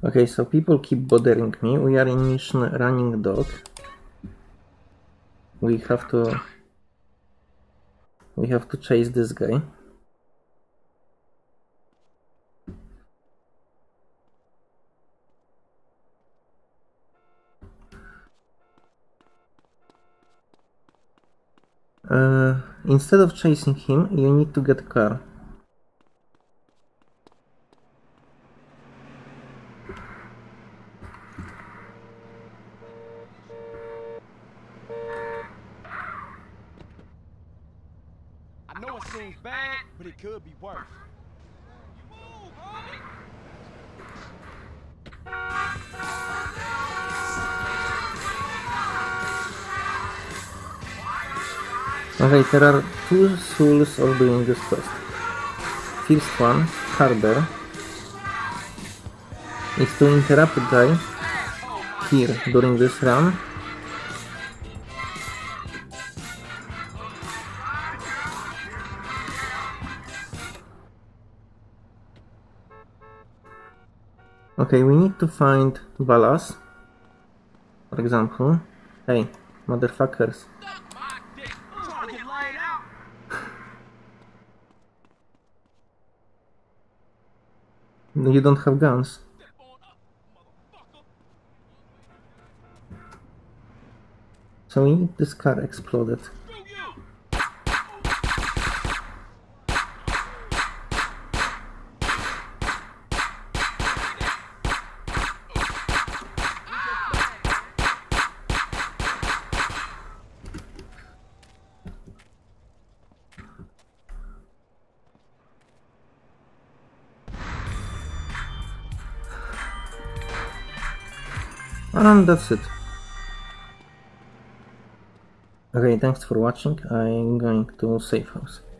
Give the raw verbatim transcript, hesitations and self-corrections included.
Okay, so people keep bothering me. We are in mission Running Dog. We have to... We have to chase this guy. Uh, instead of chasing him, you need to get a car. I know it seems bad, but it could be worse. Okay, there are two souls of doing this quest. First one, Harder, is to interrupt the guy here during this run. Okay, we need to find Valas, for example. Hey, motherfuckers. You don't have guns. So we need this car exploded. And that's it. Okay, thanks for watching. I'm going to safe house.